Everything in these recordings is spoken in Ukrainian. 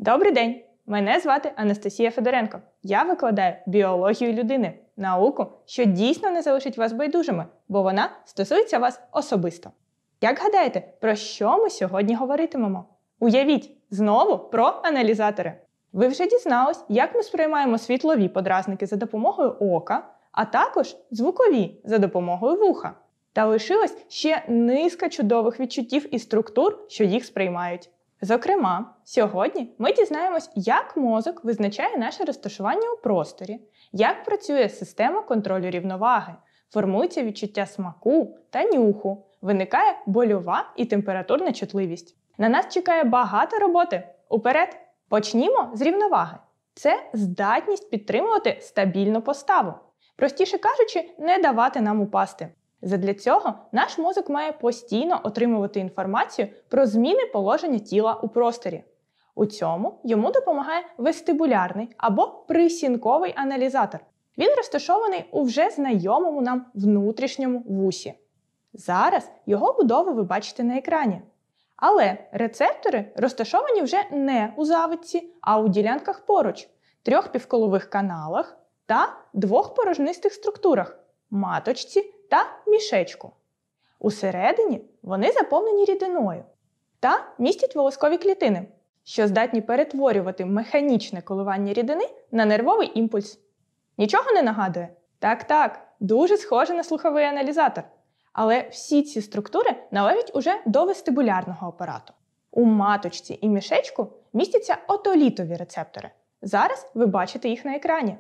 Добрий день! Мене звати Анастасія Федоренко. Я викладаю біологію людини, науку, що дійсно не залишить вас байдужими, бо вона стосується вас особисто. Як гадаєте, про що ми сьогодні говоритимемо? Уявіть, знову про аналізатори. Ви вже дізнались, як ми сприймаємо світлові подразники за допомогою ока, а також звукові за допомогою вуха. Та лишилась ще низка чудових відчуттів і структур, що їх сприймають. Зокрема, сьогодні ми дізнаємось, як мозок визначає наше розташування у просторі, як працює система контролю рівноваги, формується відчуття смаку та нюху, виникає больова і температурна чутливість. На нас чекає багато роботи. Уперед! Почнімо з рівноваги. Це здатність підтримувати стабільну поставу. Простіше кажучи, не давати нам упасти. Задля цього наш мозок має постійно отримувати інформацію про зміни положення тіла у просторі. У цьому йому допомагає вестибулярний або присінковий аналізатор. Він розташований у вже знайомому нам внутрішньому вусі. Зараз його будову ви бачите на екрані. Але рецептори розташовані вже не у завитці, а у ділянках поруч, 3 півколових каналах та 2 порожнистих структурах – маточці та мішечку. Усередині вони заповнені рідиною та містять волоскові клітини, що здатні перетворювати механічне коливання рідини на нервовий імпульс. Нічого не нагадує? Так, дуже схоже на слуховий аналізатор. Але всі ці структури належать уже до вестибулярного апарату. У маточці і мішечку містяться отолітові рецептори. Зараз ви бачите їх на екрані.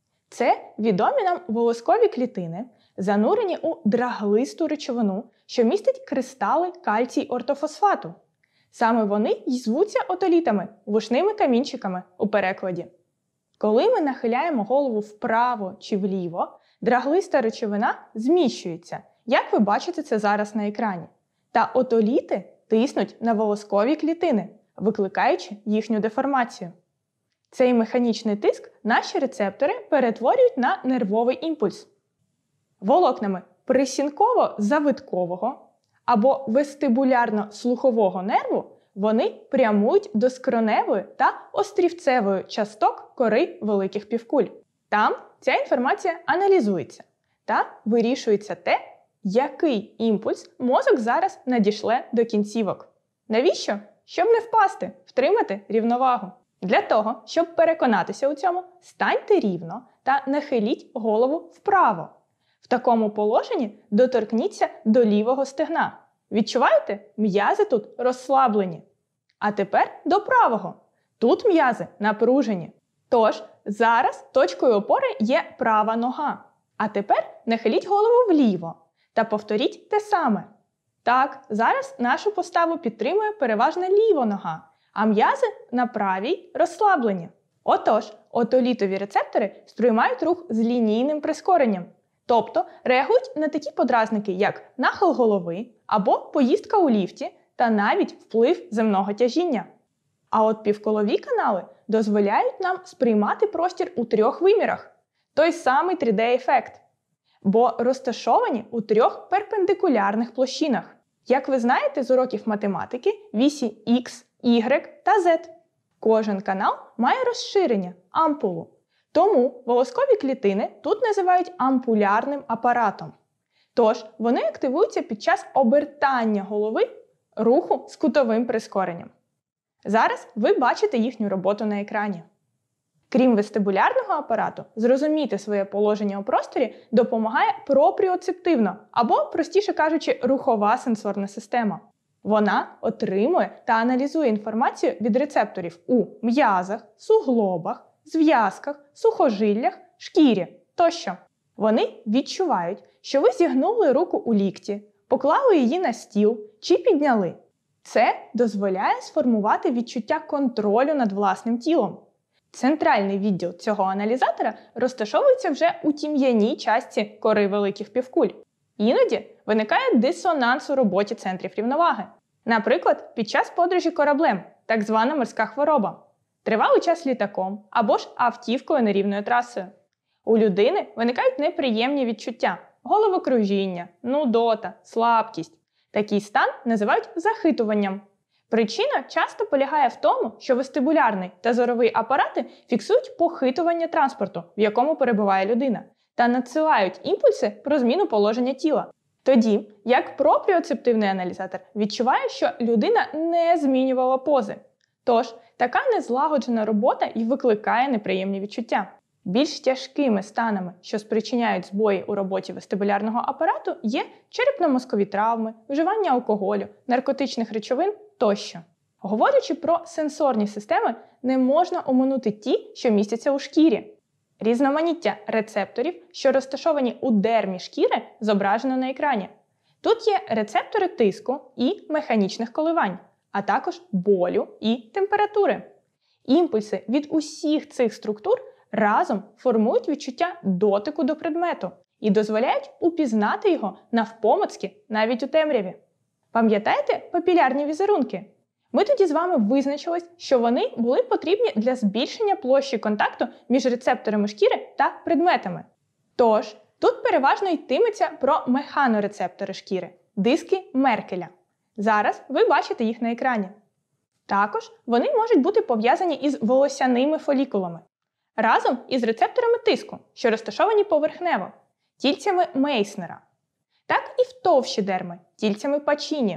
Це відомі нам волоскові клітини, занурені у драглисту речовину, що містить кристали кальцій-ортофосфату. Саме вони й звуться отолітами, вушними камінчиками у перекладі. Коли ми нахиляємо голову вправо чи вліво, драглиста речовина зміщується, як ви бачите це зараз на екрані. Та отоліти тиснуть на волоскові клітини, викликаючи їхню деформацію. Цей механічний тиск наші рецептори перетворюють на нервовий імпульс. Волокнами присінково-завиткового або вестибулярно-слухового нерву вони прямують до скроневої та острівцевої часток кори великих півкуль. Там ця інформація аналізується та вирішується те, який імпульс мозок зараз надішле до кінцівок. Навіщо? Щоб не впасти, втримати рівновагу. Для того, щоб переконатися у цьому, станьте рівно та нахиліть голову вправо. В такому положенні доторкніться до лівого стегна. Відчуваєте? М'язи тут розслаблені. А тепер до правого. Тут м'язи напружені. Тож, зараз точкою опори є права нога. А тепер нахиліть голову вліво та повторіть те саме. Так, зараз нашу поставу підтримує переважно ліва нога, а м'язи на правій розслаблені. Отож, отолітові рецептори сприймають рух з лінійним прискоренням. Тобто реагують на такі подразники, як нахил голови або поїздка у ліфті та навіть вплив земного тяжіння. А от півколові канали дозволяють нам сприймати простір у 3 вимірах. Той самий 3D-ефект. Бо розташовані у 3 перпендикулярних площинах. Як ви знаєте з уроків математики, вісі X, Y та Z. Кожен канал має розширення – ампулу. Тому волоскові клітини тут називають ампулярним апаратом. Тож, вони активуються під час обертання голови руху з кутовим прискоренням. Зараз ви бачите їхню роботу на екрані. Крім вестибулярного апарату, зрозуміти своє положення у просторі допомагає пропріоцептивна, або, простіше кажучи, рухова сенсорна система. Вона отримує та аналізує інформацію від рецепторів у м'язах, суглобах, зв'язках, сухожиллях, шкірі тощо. Вони відчувають, що ви зігнули руку у лікті, поклали її на стіл чи підняли. Це дозволяє сформувати відчуття контролю над власним тілом. Центральний відділ цього аналізатора розташовується вже у тім'яній частці кори великих півкуль. Іноді виникає дисонанс у роботі центрів рівноваги. Наприклад, під час подорожі кораблем, так звана морська хвороба. Тривалий час літаком або ж автівкою нерівною трасою. У людини виникають неприємні відчуття – головокружіння, нудота, слабкість. Такий стан називають захитуванням. Причина часто полягає в тому, що вестибулярний та зоровий апарати фіксують похитування транспорту, в якому перебуває людина, та надсилають імпульси про зміну положення тіла. Тоді, як пропріоцептивний аналізатор відчуває, що людина не змінювала пози. Тож, така незлагоджена робота і викликає неприємні відчуття. Більш тяжкими станами, що спричиняють збої у роботі вестибулярного апарату, є черепно-мозкові травми, вживання алкоголю, наркотичних речовин тощо. Говорячи про сенсорні системи, не можна оминути ті, що містяться у шкірі. Різноманіття рецепторів, що розташовані у дермі шкіри, зображено на екрані. Тут є рецептори тиску і механічних коливань, а також болю і температури. Імпульси від усіх цих структур разом формують відчуття дотику до предмету і дозволяють упізнати його навпомацьки навіть у темряві. Пам'ятаєте папілярні візерунки? Ми тоді з вами визначились, що вони були потрібні для збільшення площі контакту між рецепторами шкіри та предметами. Тож, тут переважно йтиметься про механорецептори шкіри – диски Меркеля. Зараз ви бачите їх на екрані. Також вони можуть бути пов'язані із волосяними фолікулами, разом із рецепторами тиску, що розташовані поверхнево – тільцями Мейснера. Так і в товщі дерми – тільцями Пачіні.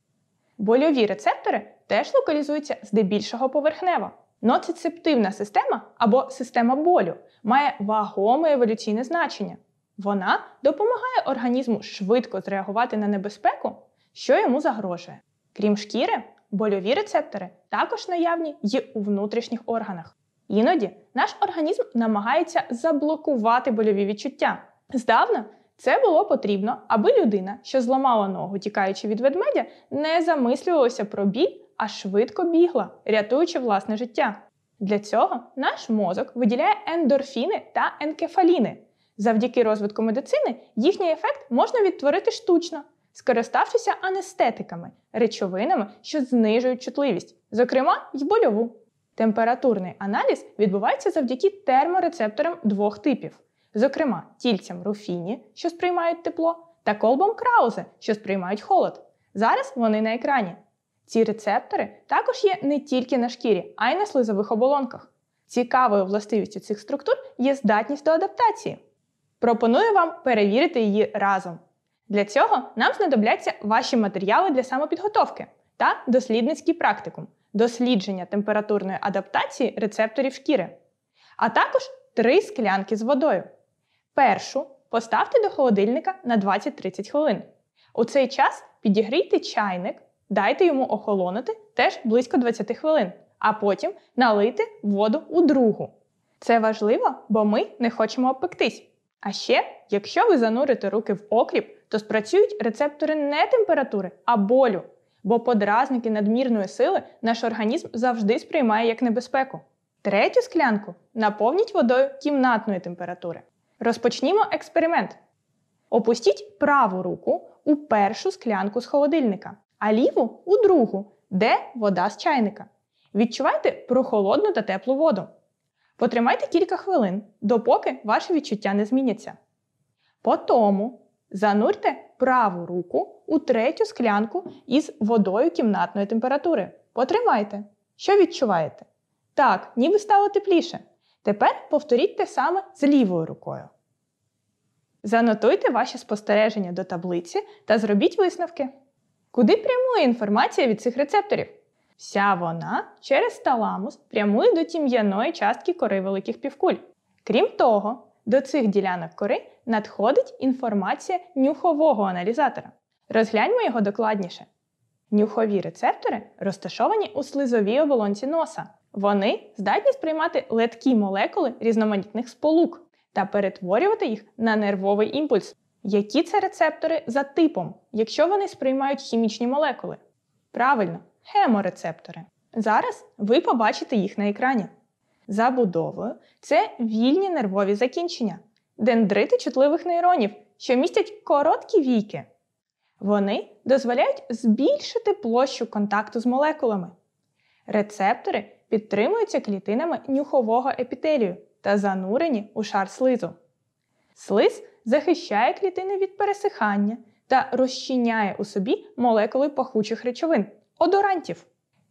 Больові рецептори теж локалізуються здебільшого поверхнево. Ноцицептивна система або система болю має вагоме еволюційне значення. Вона допомагає організму швидко зреагувати на небезпеку, що йому загрожує. Крім шкіри, больові рецептори також наявні й у внутрішніх органах. Іноді наш організм намагається заблокувати больові відчуття. Здавна це було потрібно, аби людина, що зламала ногу, тікаючи від ведмедя, не замислювалася про біль, а швидко бігла, рятуючи власне життя. Для цього наш мозок виділяє ендорфіни та енкефаліни. Завдяки розвитку медицини їхній ефект можна відтворити штучно, скориставшися анестетиками, речовинами, що знижують чутливість, зокрема й больову. Температурний аналіз відбувається завдяки терморецепторам двох типів. Зокрема, тільцям Руфіні, що сприймають тепло, та колбам Краузе, що сприймають холод. Зараз вони на екрані. Ці рецептори також є не тільки на шкірі, а й на слизових оболонках. Цікавою властивістю цих структур є здатність до адаптації. Пропоную вам перевірити її разом. Для цього нам знадобляться ваші матеріали для самопідготовки та дослідницький практикум – дослідження температурної адаптації рецепторів шкіри, а також 3 склянки з водою. Першу поставте до холодильника на 20-30 хвилин. У цей час підігрійте чайник, дайте йому охолонути теж близько 20 хвилин, а потім налийте воду у другу. Це важливо, бо ми не хочемо обпектись. А ще, якщо ви занурите руки в окріп, то спрацюють рецептори не температури, а болю, бо подразники надмірної сили наш організм завжди сприймає як небезпеку. Третю склянку наповніть водою кімнатної температури. Розпочнімо експеримент. Опустіть праву руку у першу склянку з холодильника, а ліву – у другу, де вода з чайника. Відчувайте прохолодну та теплу воду. Потримайте кілька хвилин, допоки ваші відчуття не зміняться. Потому занурте праву руку у третю склянку із водою кімнатної температури. Потримайте. Що відчуваєте? Так, ніби стало тепліше. Тепер повторіть те саме з лівою рукою. Занотуйте ваші спостереження до таблиці та зробіть висновки. Куди прямує інформація від цих рецепторів? Вся вона через таламус прямує до тім'яної частки кори великих півкуль. Крім того, до цих ділянок кори надходить інформація нюхового аналізатора. Розгляньмо його докладніше. Нюхові рецептори розташовані у слизовій оболонці носа. Вони здатні сприймати леткі молекули різноманітних сполук та перетворювати їх на нервовий імпульс. Які це рецептори за типом, якщо вони сприймають хімічні молекули? Правильно, хеморецептори. Зараз ви побачите їх на екрані. Забудовою це вільні нервові закінчення, дендрити чутливих нейронів, що містять короткі війки. Вони дозволяють збільшити площу контакту з молекулами. Рецептори підтримуються клітинами нюхового епітелію та занурені у шар слизу. Слиз захищає клітини від пересихання та розчиняє у собі молекули пахучих речовин – одорантів.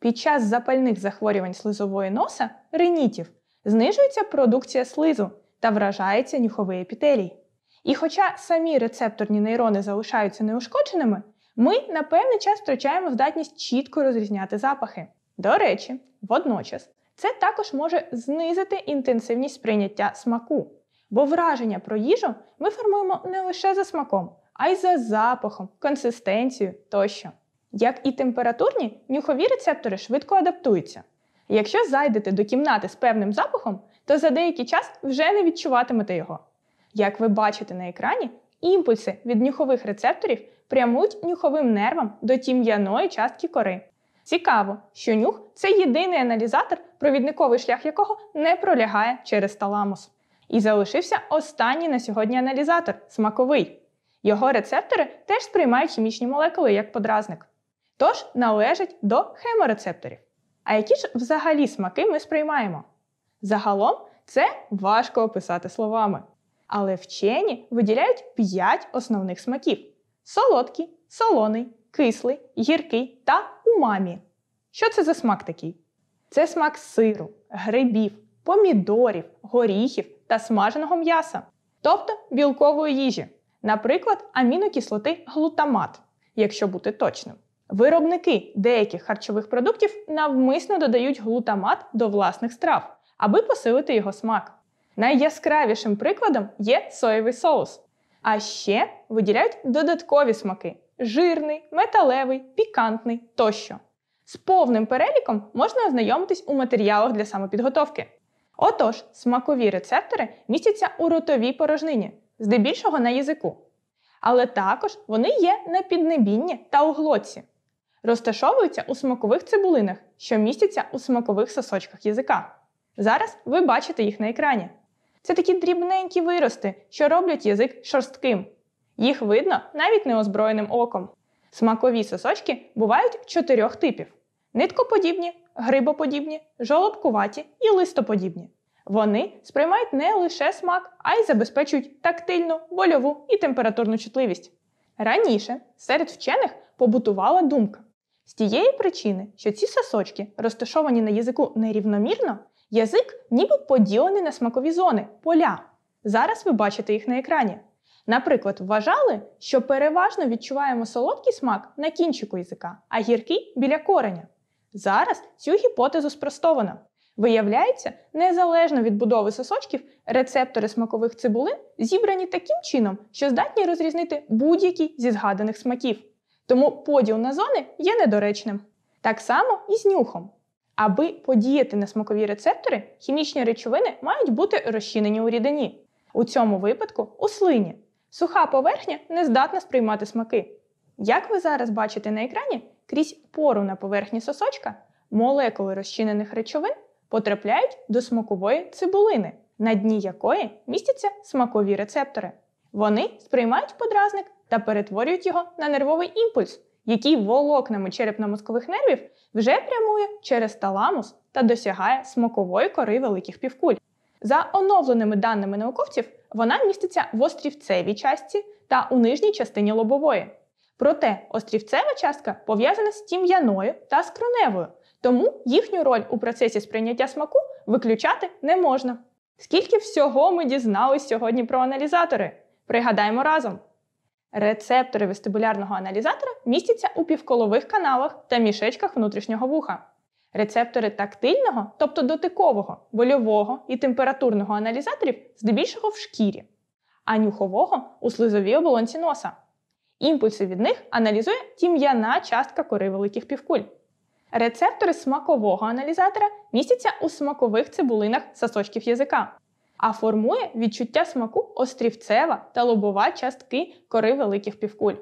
Під час запальних захворювань слизової носа, ринітів, знижується продукція слизу та вражається нюховий епітелій. І хоча самі рецепторні нейрони залишаються неушкодженими, ми на певний час втрачаємо здатність чітко розрізняти запахи. До речі, водночас, це також може знизити інтенсивність сприйняття смаку, бо враження про їжу ми формуємо не лише за смаком, а й за запахом, консистенцією тощо. Як і температурні, нюхові рецептори швидко адаптуються. Якщо зайдете до кімнати з певним запахом, то за деякий час вже не відчуватимете його. Як ви бачите на екрані, імпульси від нюхових рецепторів прямують нюховим нервам до тім'яної частки кори. Цікаво, що нюх – це єдиний аналізатор, провідниковий шлях якого не пролягає через таламус. І залишився останній на сьогодні аналізатор – смаковий. Його рецептори теж сприймають хімічні молекули як подразник. Тож належать до хеморецепторів. А які ж взагалі смаки ми сприймаємо? Загалом це важко описати словами. Але вчені виділяють 5 основних смаків – солодкий, солоний, кислий, гіркий та умамі. Що це за смак такий? Це смак сиру, грибів, помідорів, горіхів та смаженого м'яса, тобто білкової їжі, наприклад, амінокислоти глутамат, якщо бути точним. Виробники деяких харчових продуктів навмисно додають глутамат до власних страв, аби посилити його смак. Найяскравішим прикладом є соєвий соус. А ще виділяють додаткові смаки – жирний, металевий, пікантний тощо. З повним переліком можна ознайомитись у матеріалах для самопідготовки. Отож, смакові рецептори містяться у ротовій порожнині, здебільшого на язику. Але також вони є на піднебінні та у глотці. Розташовуються у смакових цибулинах, що містяться у смакових сосочках язика. Зараз ви бачите їх на екрані. Це такі дрібненькі вирости, що роблять язик шорстким. Їх видно навіть неозброєним оком. Смакові сосочки бувають 4 типів – ниткоподібні, грибоподібні, жолобкуваті і листоподібні. Вони сприймають не лише смак, а й забезпечують тактильну, больову і температурну чутливість. Раніше серед вчених побутувала думка. З тієї причини, що ці сосочки розташовані на язику нерівномірно, язик ніби поділений на смакові зони – поля. Зараз ви бачите їх на екрані. Наприклад, вважали, що переважно відчуваємо солодкий смак на кінчику язика, а гіркий – біля кореня. Зараз цю гіпотезу спростовано. Виявляється, незалежно від будови сосочків, рецептори смакових цибулин зібрані таким чином, що здатні розрізнити будь-який зі згаданих смаків. Тому поділ на зони є недоречним. Так само і з нюхом. Аби подіяти на смакові рецептори, хімічні речовини мають бути розчинені у рідині. У цьому випадку – у слині. Суха поверхня не здатна сприймати смаки. Як ви зараз бачите на екрані, крізь пору на поверхні сосочка молекули розчинених речовин потрапляють до смакової цибулини, на дні якої містяться смакові рецептори. Вони сприймають подразник та перетворюють його на нервовий імпульс, який волокнами черепно-мозкових нервів вже прямує через таламус та досягає смакової кори великих півкуль. За оновленими даними науковців, вона міститься в острівцевій частці та у нижній частині лобової. Проте острівцева частка пов'язана з тім'яною та скроневою, тому їхню роль у процесі сприйняття смаку виключати не можна. Скільки всього ми дізнались сьогодні про аналізатори? Пригадаємо разом. Рецептори вестибулярного аналізатора містяться у півколових каналах та мішечках внутрішнього вуха. Рецептори тактильного, тобто дотикового, больового і температурного аналізаторів здебільшого в шкірі, а нюхового – у слизовій оболонці носа. Імпульси від них аналізує тім'яна частка кори великих півкуль. Рецептори смакового аналізатора містяться у смакових цибулинах сосочків язика, а формує відчуття смаку острівцева та лобова частки кори великих півкуль.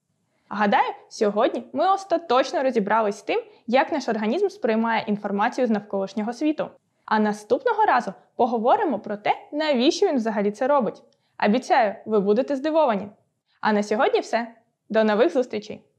Гадаю, сьогодні ми остаточно розібрались з тим, як наш організм сприймає інформацію з навколишнього світу. А наступного разу поговоримо про те, навіщо він взагалі це робить. Обіцяю, ви будете здивовані. А на сьогодні все. До нових зустрічей!